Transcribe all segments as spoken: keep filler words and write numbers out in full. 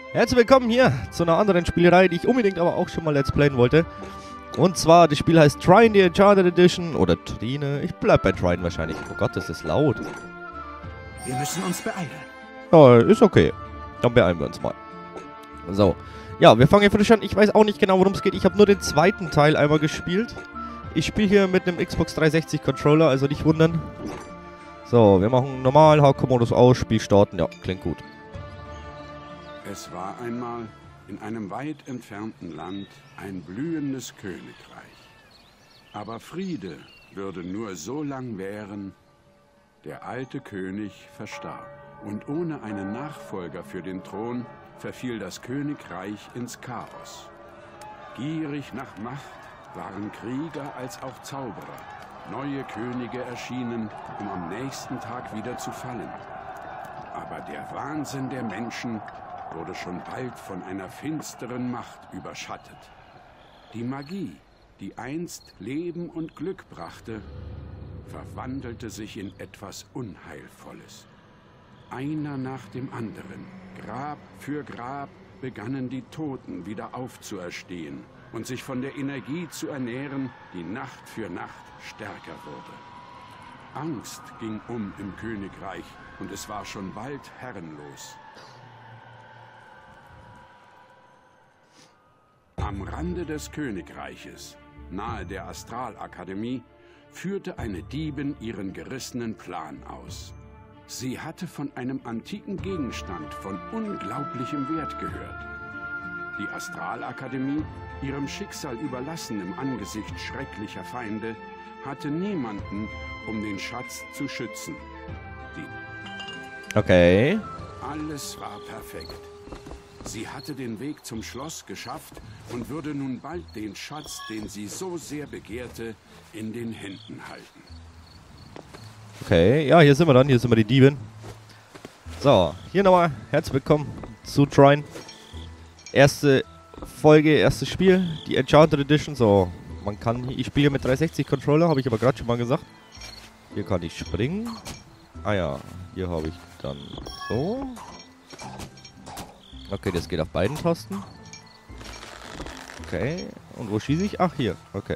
Herzlich willkommen hier zu einer anderen Spielerei, die ich unbedingt aber auch schon mal let's playen wollte. Und zwar, das Spiel heißt Trine, the Uncharted Edition. Oder Trine. Ich bleib bei Trine wahrscheinlich. Oh Gott, das ist laut. Wir müssen uns beeilen. Ja, ist okay. Dann beeilen wir uns mal. So. Ja, wir fangen hier frisch an. Ich weiß auch nicht genau, worum es geht. Ich habe nur den zweiten Teil einmal gespielt. Ich spiele hier mit einem Xbox dreihundertsechzig Controller, also nicht wundern. So, wir machen normal, Hardcore-Modus aus, Spiel starten. Ja, klingt gut. Es war einmal in einem weit entfernten Land ein blühendes Königreich. Aber Friede würde nur so lang währen. Der alte König verstarb. Und ohne einen Nachfolger für den Thron verfiel das Königreich ins Chaos. Gierig nach Macht waren Krieger als auch Zauberer. Neue Könige erschienen, um am nächsten Tag wieder zu fallen. Aber der Wahnsinn der Menschen wurde schon bald von einer finsteren Macht überschattet. Die Magie, die einst Leben und Glück brachte, verwandelte sich in etwas Unheilvolles. Einer nach dem anderen, Grab für Grab, begannen die Toten wieder aufzuerstehen und sich von der Energie zu ernähren, die Nacht für Nacht stärker wurde. Angst ging um im Königreich und es war schon bald herrenlos. Am Rande des Königreiches, nahe der Astralakademie, führte eine Diebin ihren gerissenen Plan aus. Sie hatte von einem antiken Gegenstand von unglaublichem Wert gehört. Die Astralakademie, ihrem Schicksal überlassen im Angesicht schrecklicher Feinde, hatte niemanden, um den Schatz zu schützen. Die Okay. Alles war perfekt. Sie hatte den Weg zum Schloss geschafft und würde nun bald den Schatz, den sie so sehr begehrte, in den Händen halten. Okay, ja, hier sind wir dann. Hier sind wir die Dieben. So, hier nochmal. Herzlich willkommen zu Trine. Erste Folge, erstes Spiel. Die Uncharted Edition. So, man kann, ich spiele mit dreihundertsechzig Controller, habe ich aber gerade schon mal gesagt. Hier kann ich springen. Ah ja, hier habe ich dann so. Okay, das geht auf beiden Tasten. Okay, und wo schieße ich? Ach, hier. Okay.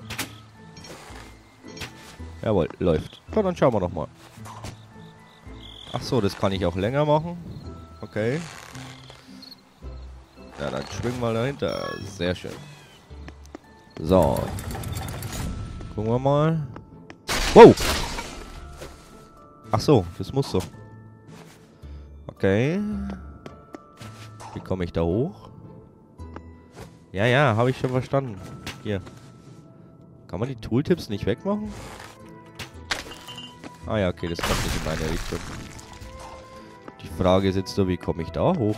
Jawohl, läuft. So, dann schauen wir noch mal. Ach so, das kann ich auch länger machen. Okay. Ja, dann schwingen wir dahinter. Sehr schön. So. Gucken wir mal. Wow! Ach so, das muss so. Okay. Wie komme ich da hoch? Ja, ja, habe ich schon verstanden. Hier. Kann man die Tooltips nicht wegmachen? Ah ja, okay, das kommt nicht in meine Richtung. Die Frage ist jetzt nur, wie komme ich da hoch?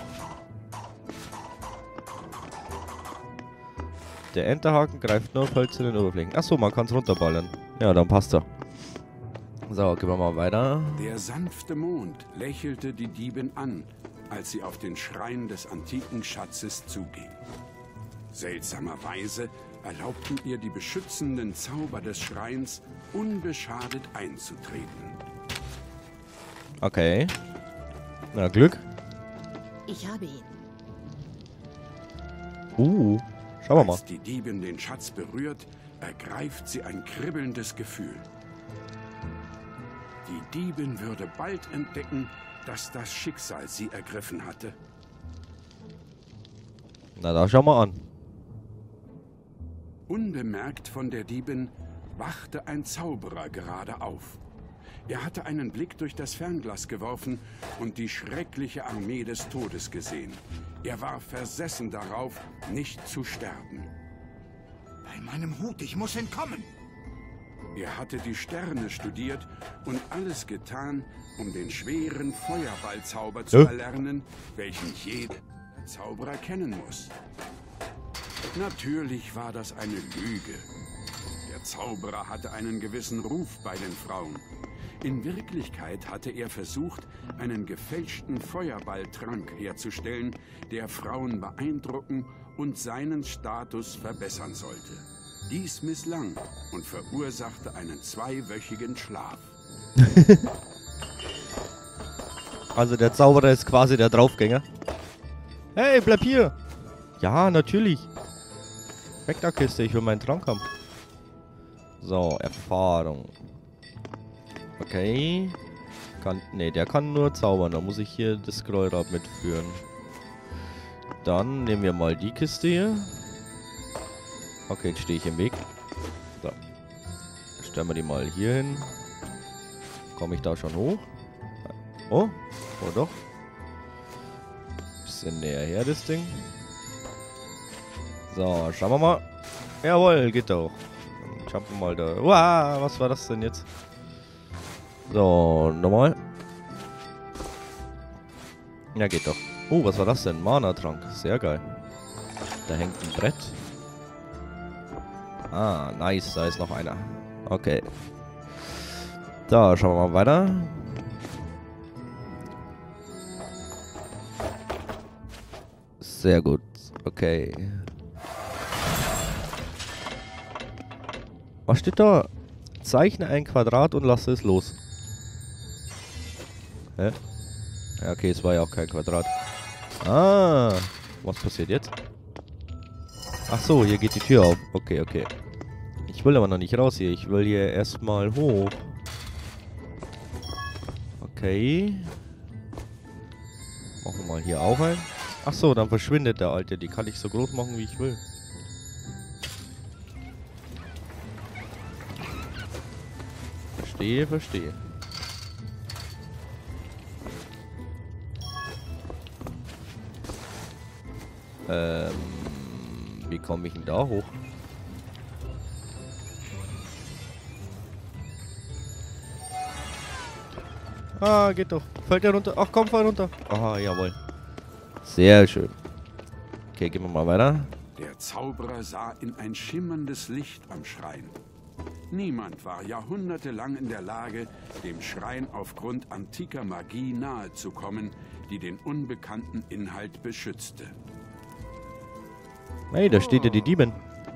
Der Enterhaken greift nur auf hölzernen Oberflächen. Achso, man kann es runterballern. Ja, dann passt er. So, gehen wir mal weiter. Der sanfte Mond lächelte die Diebin an, als sie auf den Schrein des antiken Schatzes zuging. Seltsamerweise erlaubten ihr die beschützenden Zauber des Schreins, unbeschadet einzutreten. Okay. Na, Glück. Ich habe ihn. Uh, schauen wir mal. Als die Diebin den Schatz berührt, ergreift sie ein kribbelndes Gefühl. Die Diebin würde bald entdecken, dass das Schicksal sie ergriffen hatte. Na, da schauen wir an. Unbemerkt von der Diebin wachte ein Zauberer gerade auf. Er hatte einen Blick durch das Fernglas geworfen und die schreckliche Armee des Todes gesehen. Er war versessen darauf, nicht zu sterben. Bei meinem Hut, ich muss entkommen. Er hatte die Sterne studiert und alles getan, um den schweren Feuerballzauber zu Hä? erlernen, welchen jeder Zauberer kennen muss. Natürlich war das eine Lüge. Der Zauberer hatte einen gewissen Ruf bei den Frauen. In Wirklichkeit hatte er versucht, einen gefälschten Feuerballtrank herzustellen, der Frauen beeindrucken und seinen Status verbessern sollte. Dies misslang und verursachte einen zweiwöchigen Schlaf. Also der Zauberer ist quasi der Draufgänger. Hey, bleib hier! Ja, natürlich. Weg da, Kiste, ich will meinen Trank haben. So, Erfahrung. Okay. Kann, nee, der kann nur zaubern. Da muss ich hier das Scrollrad mitführen. Dann nehmen wir mal die Kiste hier. Okay, jetzt stehe ich im Weg. So. Stellen wir die mal hier hin. Komme ich da schon hoch? Oh, oh doch. Bisschen näher her, das Ding. So, schauen wir mal. Jawohl, geht doch. Dann jumpen wir mal da. Uah, was war das denn jetzt? So, nochmal. Ja, geht doch. Oh, was war das denn? Mana-Trank. Sehr geil. Da hängt ein Brett. Ah, nice. Da ist noch einer. Okay. Da, schauen wir mal weiter. Sehr gut. Okay. Was steht da? Zeichne ein Quadrat und lasse es los. Hä? Ja, okay, es war ja auch kein Quadrat. Ah, was passiert jetzt? Ach so, hier geht die Tür auf. Okay, okay. Ich will aber noch nicht raus hier. Ich will hier erstmal hoch. Okay. Machen wir mal hier auch ein. Ach so, dann verschwindet der Alte. Die kann ich so groß machen, wie ich will. Verstehe, verstehe. Ähm, wie komme ich denn da hoch? Ah, geht doch. Fällt der runter? Ach komm, fall runter. Aha, jawohl. Sehr schön. Okay, gehen wir mal weiter. Der Zauberer sah in ein schimmerndes Licht am Schrein. Niemand war jahrhundertelang in der Lage, dem Schrein aufgrund antiker Magie nahezukommen, die den unbekannten Inhalt beschützte. Hey, da steht ja die Diebin.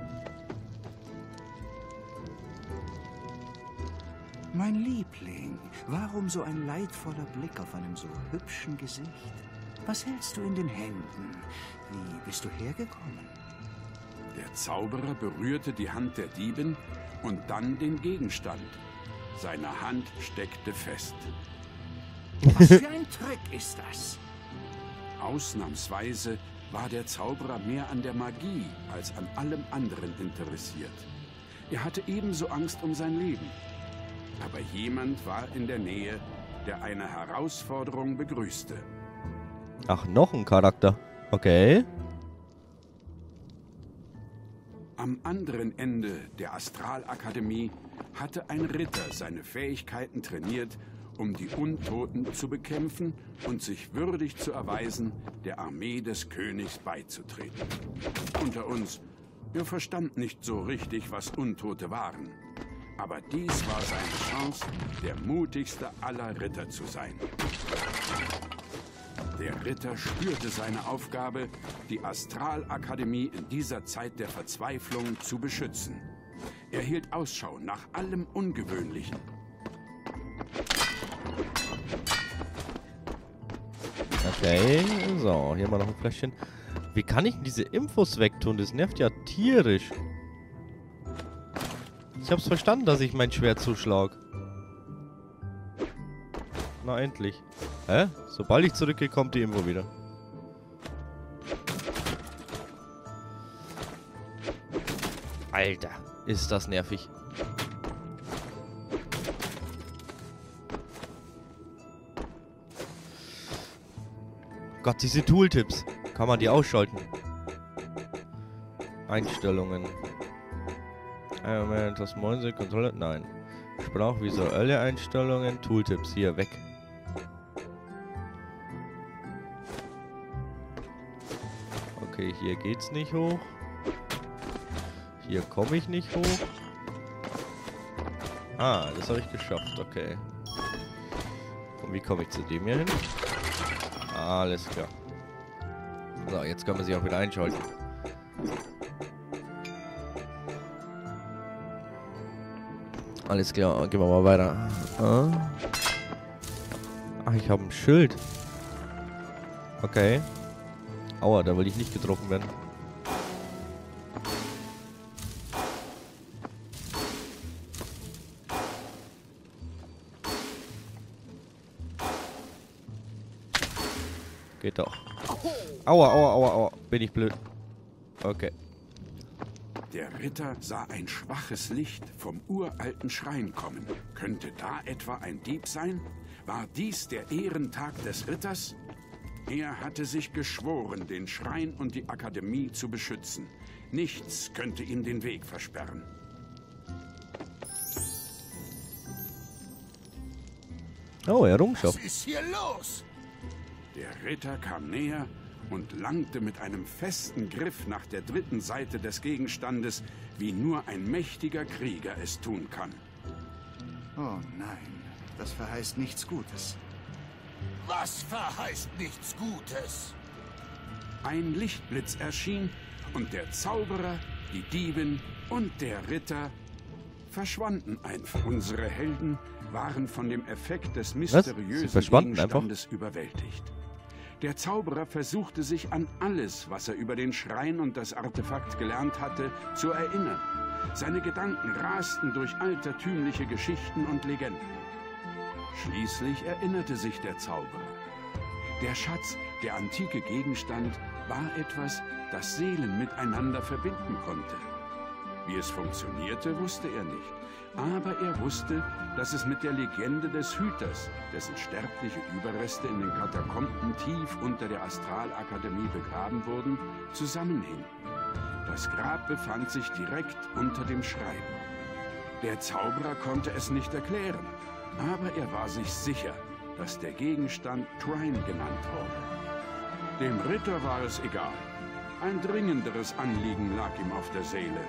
Mein Liebling, warum so ein leidvoller Blick auf einem so hübschen Gesicht? Was hältst du in den Händen? Wie bist du hergekommen? Der Zauberer berührte die Hand der Diebin und dann den Gegenstand. Seine Hand steckte fest. Was für ein Trick ist das? Ausnahmsweise war der Zauberer mehr an der Magie als an allem anderen interessiert. Er hatte ebenso Angst um sein Leben. Aber jemand war in der Nähe, der eine Herausforderung begrüßte. Ach, noch ein Charakter. Okay. Am anderen Ende der Astralakademie hatte ein Ritter seine Fähigkeiten trainiert, um die Untoten zu bekämpfen und sich würdig zu erweisen, der Armee des Königs beizutreten. Unter uns, er verstand nicht so richtig, was Untote waren. Aber dies war seine Chance, der mutigste aller Ritter zu sein. Der Ritter spürte seine Aufgabe, die Astralakademie in dieser Zeit der Verzweiflung zu beschützen. Er hielt Ausschau nach allem Ungewöhnlichen. Okay, so, hier mal noch ein Fläschchen. Wie kann ich denn diese Infos wegtun? Das nervt ja tierisch. Ich hab's verstanden, dass ich mein Schwert zuschlag. Na, endlich. Hä? Sobald ich zurückgehe, kommt die Info wieder. Alter, ist das nervig. Gott, diese Tooltips. Kann man die ausschalten? Einstellungen. Moment, das Mäuse, Kontrolle. Nein. Sprachvisuelle Einstellungen, Tooltips. Hier, weg. Okay, hier geht's nicht hoch. Hier komme ich nicht hoch. Ah, das habe ich geschafft, okay. Und wie komme ich zu dem hier hin? Alles klar. So, jetzt können wir sie auch wieder einschalten. Alles klar, gehen wir mal weiter. Ah, Ach, ich habe ein Schild. Okay. Aua, da will ich nicht getroffen werden. Geht doch. Aua, aua, aua, aua. Bin ich blöd. Okay. Der Ritter sah ein schwaches Licht vom uralten Schrein kommen. Könnte da etwa ein Dieb sein? War dies der Ehrentag des Ritters? Er hatte sich geschworen, den Schrein und die Akademie zu beschützen. Nichts könnte ihm den Weg versperren. Oh, Errungenschaft. Was ist hier los? Der Ritter kam näher und langte mit einem festen Griff nach der dritten Seite des Gegenstandes, wie nur ein mächtiger Krieger es tun kann. Oh nein, das verheißt nichts Gutes. Was verheißt nichts Gutes? Ein Lichtblitz erschien und der Zauberer, die Diebin und der Ritter verschwanden einfach. Unsere Helden waren von dem Effekt des mysteriösen Gegenstandes überwältigt. Der Zauberer versuchte sich an alles, was er über den Schrein und das Artefakt gelernt hatte, zu erinnern. Seine Gedanken rasten durch altertümliche Geschichten und Legenden. Schließlich erinnerte sich der Zauberer. Der Schatz, der antike Gegenstand, war etwas, das Seelen miteinander verbinden konnte. Wie es funktionierte, wusste er nicht. Aber er wusste, dass es mit der Legende des Hüters, dessen sterbliche Überreste in den Katakomben tief unter der Astralakademie begraben wurden, zusammenhing. Das Grab befand sich direkt unter dem Schrein. Der Zauberer konnte es nicht erklären, aber er war sich sicher, dass der Gegenstand Trine genannt wurde. Dem Ritter war es egal. Ein dringenderes Anliegen lag ihm auf der Seele.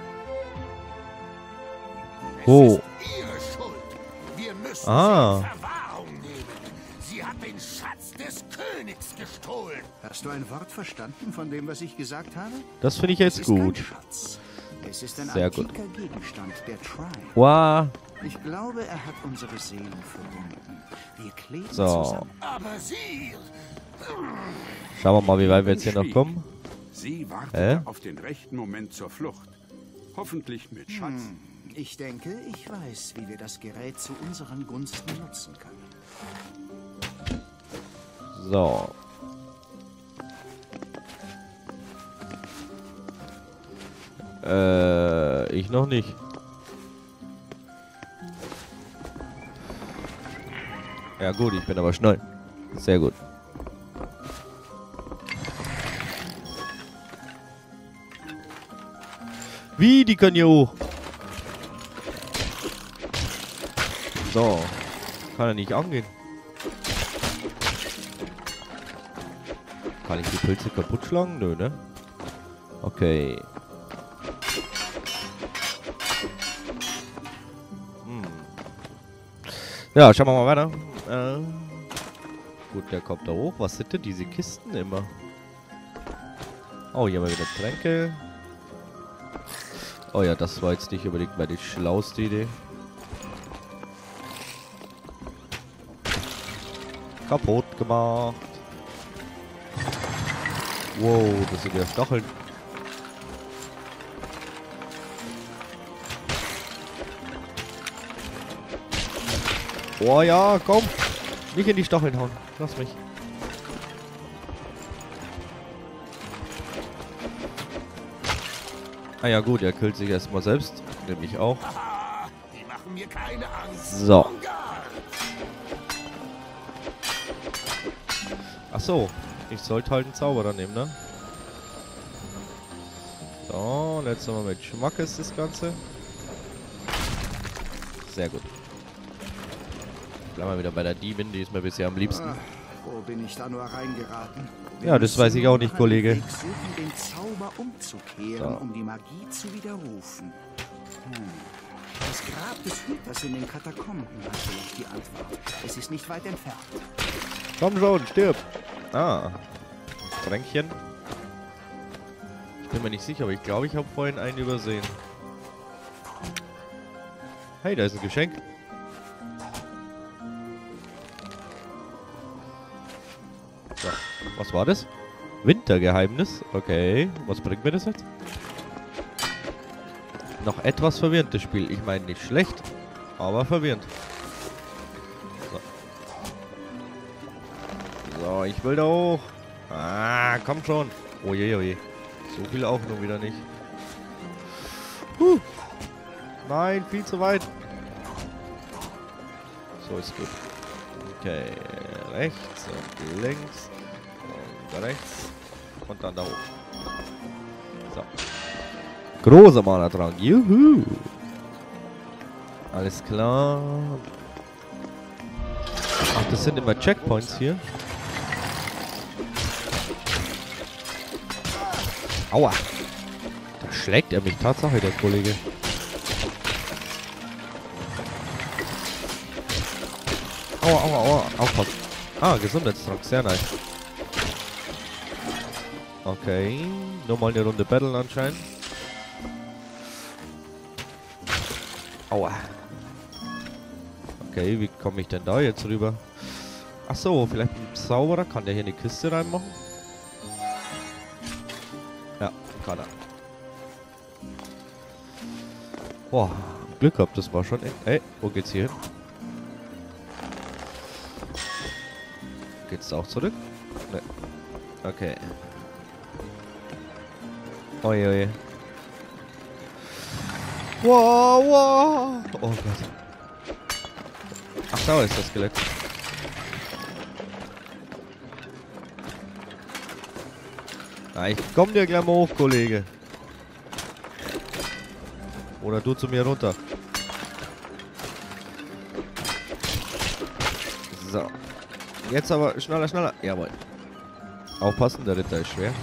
Oh. Es ist Ihre Schuld. Wir müssen Ah. sie in Verwahrung nehmen. Sie hat den Schatz des Königs gestohlen. Hast du ein Wort verstanden von dem, was ich gesagt habe? Das finde ich Es jetzt ist kein gut. Schatz. Es ist ein Sehr gut. antiker Gegenstand, der Trine. Wow. Ich glaube, er hat unsere Seelen verbunden. Wir kleben So. zusammen. Aber Sie... Schauen wir mal, wie weit wir jetzt hier noch Schwieg. kommen. Sie wartete Hä? auf den rechten Moment zur Flucht. Hoffentlich mit Schatz. Hm, ich denke, ich weiß, wie wir das Gerät zu unseren Gunsten nutzen können. So. Äh, ich noch nicht. Ja gut, ich bin aber schnell. Sehr gut. Wie, die können hier hoch. So. Kann er nicht angehen. Kann ich die Pilze kaputt schlagen? Nö, ne? Okay. Hm. Ja, schauen wir mal weiter. Äh, gut, der kommt da hoch. Was sind denn diese Kisten immer? Oh, hier haben wir wieder Tränke. Oh ja, das war jetzt nicht unbedingt meine schlauste Idee. Kaputt gemacht. Wow, das sind ja Stacheln. Oh ja, komm. Nicht in die Stacheln hauen. Lass mich. Ah ja gut, er killt sich erstmal selbst. Nämlich auch. Ah, die machen mir keine Angst. So. En garde. Ach so. Ich sollte halt einen Zauberer nehmen, ne? So, und jetzt nochmal mit Schmackes das Ganze. Sehr gut. Bleiben wir wieder bei der Diebin, die ist mir bisher am liebsten. Ah, wo bin ich da nur reingeraten? Ja, das weiß ich auch nicht, Kollege. Wir suchen, den Zauber umzukehren, So. um die Magie zu widerrufen. Hm. Das Grab des Hüters in den Katakomben hat vielleicht die Antwort. Es ist nicht weit entfernt. Komm schon, stirb! Ah. Tränkchen. Ich bin mir nicht sicher, aber ich glaube, ich habe vorhin einen übersehen. Hey, da ist ein Geschenk. So, was war das? Wintergeheimnis. Okay. Was bringt mir das jetzt? Noch etwas verwirrend, das Spiel. Ich meine, nicht schlecht, aber verwirrend. So. So, ich will da hoch. Ah, komm schon. Oje, oje. So viel auch nur wieder nicht. Huh. Nein, viel zu weit. So ist gut. Okay, rechts und links und rechts und dann da hoch. So. Großer Mana-Trank. Juhu. Alles klar. Ach, das sind immer Checkpoints hier. Aua. Da schlägt er mich. Tatsache, der Kollege. Aua, aua, aua. Aufpassen. Ah, Gesundheitstrank. Sehr nice. Okay. Nur mal eine Runde Battle anscheinend. Aua. Okay, wie komme ich denn da jetzt rüber? Ach so, vielleicht ein Zauberer. Kann der hier eine Kiste reinmachen? Ja, kann er. Boah, Glück gehabt, das war schon... Ey, wo geht's hier hin? Geht's auch zurück? Ne. Okay. Oje, oje. Wow, wow. Oh Gott. Ach, da ist das Skelett. Na, ich komm dir gleich mal hoch, Kollege. Oder du zu mir runter. So. Jetzt aber schneller, schneller. Jawohl. Aufpassen, der Ritter ist schwer.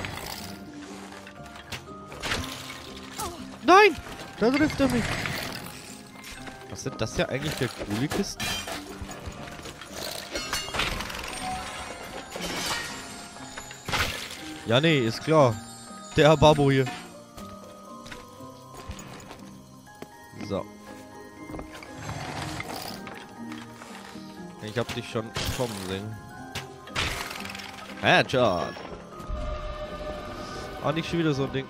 Nein! Da trifft er mich. Was sind das ja eigentlich für coole Kisten? Ja, nee, ist klar. Der Babo hier. So. Ich hab dich schon kommen sehen. Headshot. Ah, nicht schon wieder so ein Ding.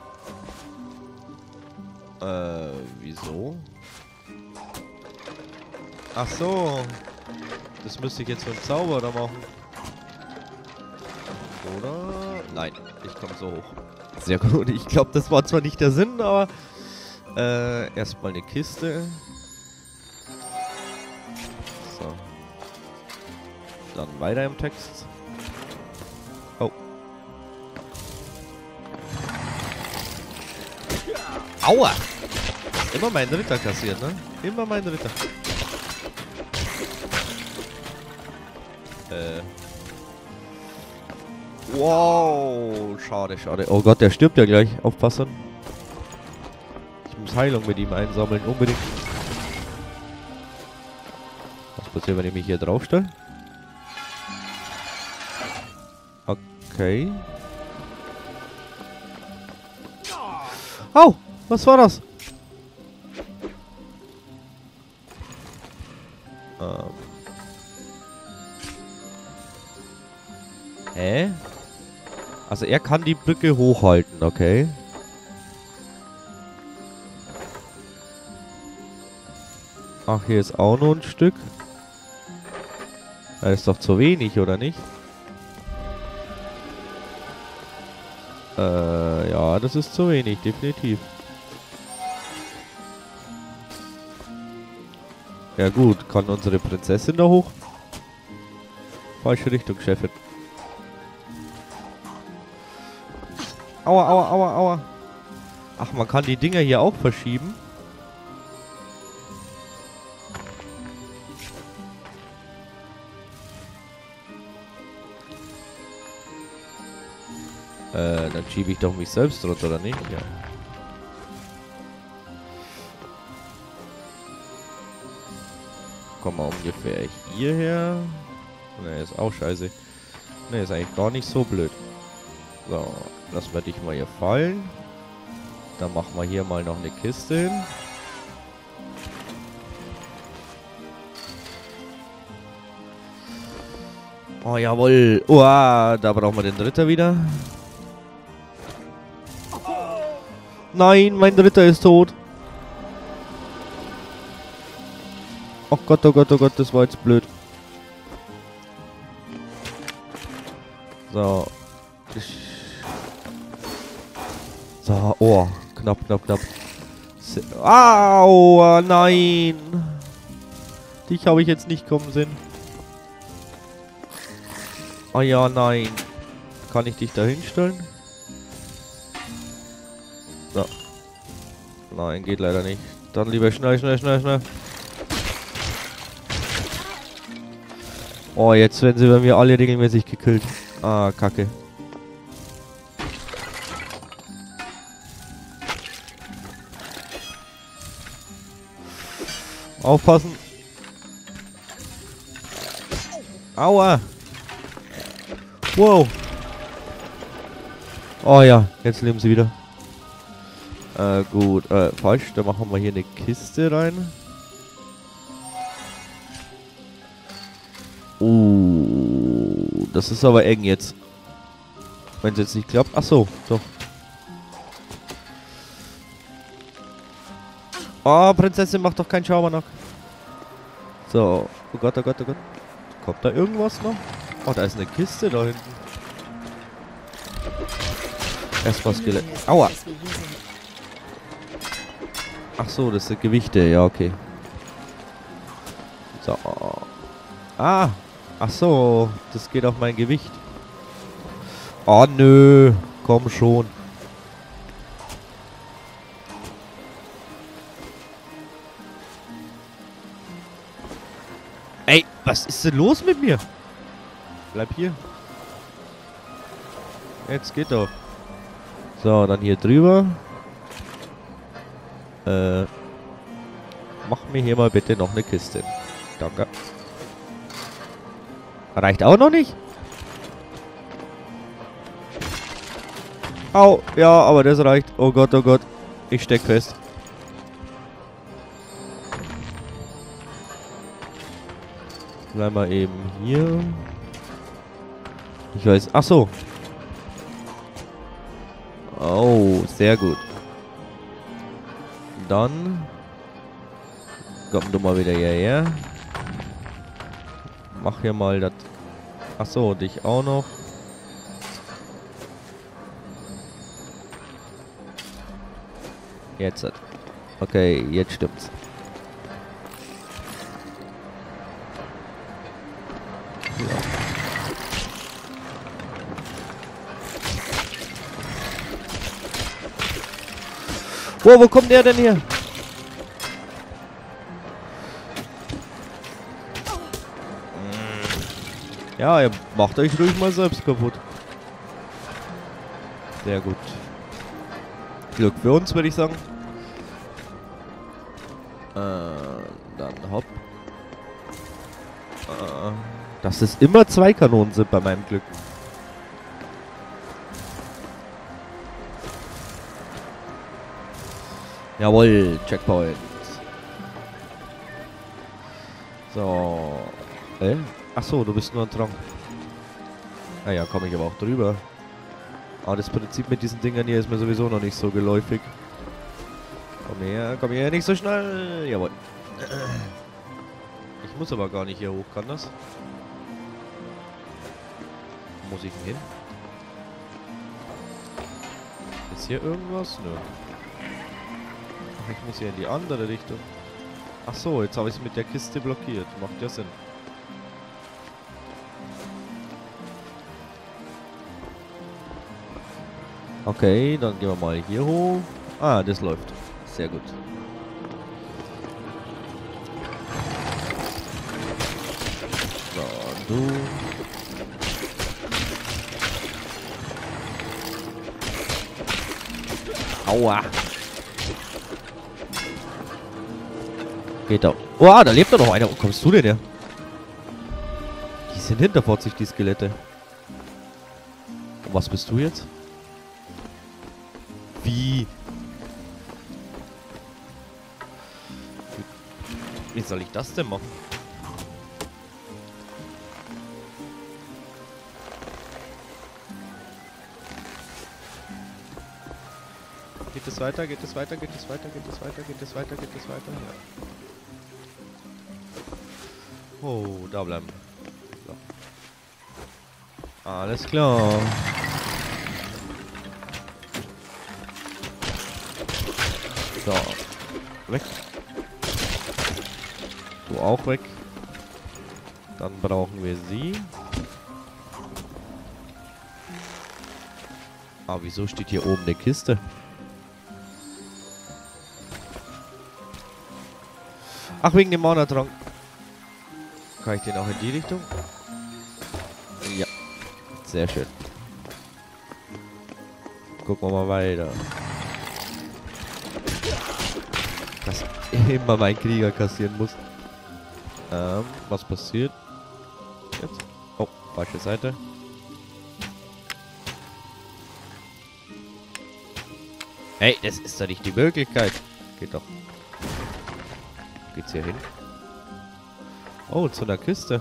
Äh, wieso? Ach so. Das müsste ich jetzt mit dem Zauberer machen. Oder? Nein, ich komme so hoch. Sehr gut. Ich glaube, das war zwar nicht der Sinn, aber äh, erstmal eine Kiste. So. Dann weiter im Text. Oh. Aua! Immer meinen Ritter kassieren, ne? Immer meinen Ritter. Äh. Wow, schade, schade. Oh Gott, der stirbt ja gleich. Aufpassen. Ich muss Heilung mit ihm einsammeln, unbedingt. Was passiert, wenn ich mich hier draufstelle? Okay. Au, was war das? Ähm. Hä? Also er kann die Brücke hochhalten, okay. Ach, hier ist auch noch ein Stück. Das ist doch zu wenig, oder nicht? Äh, ja, das ist zu wenig, definitiv. Ja gut, kann unsere Prinzessin da hoch? Falsche Richtung, Chefin. Aua, aua, aua, aua. Ach, man kann die Dinger hier auch verschieben. Äh, dann schiebe ich doch mich selbst runter, oder nicht? Ja. Komm mal ungefähr hierher. Ne, ist auch scheiße. Ne, ist eigentlich gar nicht so blöd. So, lassen wir dich mal hier fallen. Dann machen wir hier mal noch eine Kiste hin. Oh, jawohl. Uah, da brauchen wir den Ritter wieder. Nein, mein Ritter ist tot. Oh Gott, oh Gott, oh Gott, das war jetzt blöd. So. Ich so, oh. Knapp, knapp, knapp. Au, nein. Dich habe ich jetzt nicht kommen sehen. Oh ja, nein. Kann ich dich da hinstellen? So. Nein, geht leider nicht. Dann lieber schnell, schnell, schnell, schnell. Oh, jetzt werden sie bei mir alle regelmäßig gekillt. Ah, Kacke. Aufpassen. Aua. Wow. Oh ja, jetzt leben sie wieder. Äh, gut. Äh, falsch. Da machen wir hier eine Kiste rein. Uh, das ist aber eng jetzt. Wenn es jetzt nicht klappt. Ach so, doch. Oh, Prinzessin, mach doch keinen Schabernack. So. Oh Gott, oh Gott, oh Gott. Kommt da irgendwas noch? Oh, da ist eine Kiste da hinten. Erstmal Skelett. Aua. Ach so, das sind Gewichte. Ja, okay. So. Ah. Ach so. Das geht auf mein Gewicht. Oh, nö. Komm schon. Ey, was ist denn los mit mir? Bleib hier. Jetzt geht doch. So, dann hier drüber. Äh. Mach mir hier mal bitte noch eine Kiste. Danke. Reicht auch noch nicht? Au, ja, aber das reicht. Oh Gott, oh Gott. Ich steck fest. Bleiben wir eben hier. Ich weiß. Ach so. Oh, sehr gut. Dann komm du mal wieder hierher. Mach hier mal das. Ach so, dich auch noch. Jetzt. Okay, jetzt stimmt's. Wo, wo kommt der denn hier? Ja, ihr macht euch ruhig mal selbst kaputt. Sehr gut. Glück für uns, würde ich sagen. Äh, dann hopp. Äh, dass es immer zwei Kanonen sind bei meinem Glück. Jawohl, Checkpoint. So. Äh? Achso, du bist nur ein Trank. Naja, komme ich aber auch drüber. Aber das Prinzip mit diesen Dingern hier ist mir sowieso noch nicht so geläufig. Komm her, komm her, nicht so schnell. Jawohl. Ich muss aber gar nicht hier hoch, kann das? Wo muss ich denn hin? Ist hier irgendwas? Nö. Ach, ich muss hier in die andere Richtung. Ach so, jetzt habe ich es mit der Kiste blockiert. Macht ja Sinn. Okay, dann gehen wir mal hier hoch. Ah, das läuft. Sehr gut. So, du. Aua. Geht doch. Oh, da lebt doch noch einer. Wo kommst du denn her? Die sind hinterfotzig, die Skelette. Und was bist du jetzt? Wie? Wie soll ich das denn machen? Geht es weiter? Geht es weiter? Geht es weiter? Geht es weiter? Geht es weiter? Geht es weiter? Ja. Oh, da bleiben. So. Alles klar. So. Weg. Du auch weg. Dann brauchen wir sie. Ah, wieso steht hier oben eine Kiste? Ach, wegen dem Mana-Trank. Kann ich den auch in die Richtung? Ja. Sehr schön. Gucken wir mal weiter. Dass immer mein Krieger kassieren muss. Ähm, was passiert? Jetzt? Oh, falsche Seite. Hey, das ist doch nicht die Möglichkeit. Geht doch. Geht's hier hin? Oh, zu einer Kiste.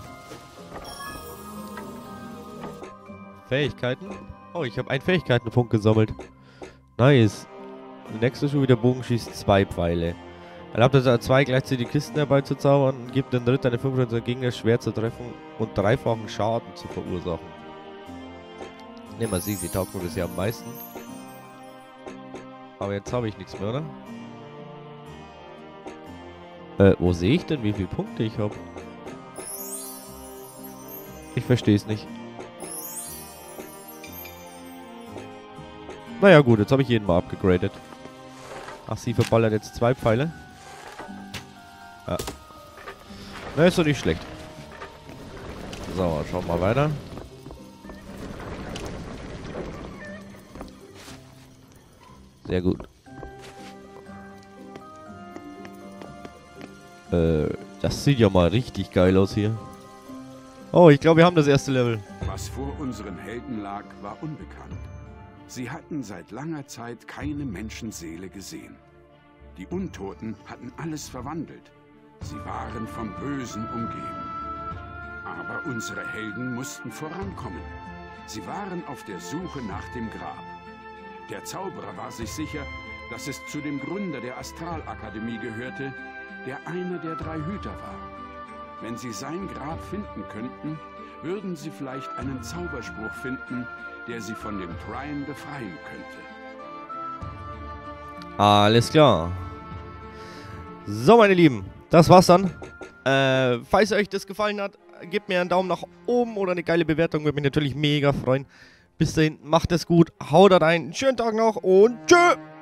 Fähigkeiten. Oh, ich habe einen Fähigkeitenpunkt gesammelt. Nice. Die nächste Stufe, der Bogen schießt zwei Pfeile. Erlaubt es zwei gleichzeitig Kisten herbeizuzaubern und gibt den dritten eine fünf Prozent Gegner schwer zu treffen und dreifachen Schaden zu verursachen. Nehmen wir sie, sie taugt mir bisher am meisten. Aber jetzt habe ich nichts mehr, oder? Äh, wo sehe ich denn, wie viele Punkte ich habe? Ich verstehe es nicht. Naja gut, jetzt habe ich jeden mal abgegradet. Ach, sie verballert jetzt zwei Pfeile. Ja. Na, ist doch nicht schlecht. So, schauen wir mal weiter. Sehr gut. Äh, das sieht ja mal richtig geil aus hier. Oh, ich glaube, wir haben das erste Level. Was vor unseren Helden lag, war unbekannt. Sie hatten seit langer Zeit keine Menschenseele gesehen. Die Untoten hatten alles verwandelt. Sie waren vom Bösen umgeben. Aber unsere Helden mussten vorankommen. Sie waren auf der Suche nach dem Grab. Der Zauberer war sich sicher, dass es zu dem Gründer der Astralakademie gehörte, der einer der drei Hüter war. Wenn sie sein Grab finden könnten, würden sie vielleicht einen Zauberspruch finden, der sie von dem Trine befreien könnte. Alles klar. So, meine Lieben, das war's dann. Äh, falls euch das gefallen hat, gebt mir einen Daumen nach oben oder eine geile Bewertung, würde mich natürlich mega freuen. Bis dahin, macht es gut, haut rein, schönen Tag noch und tschö!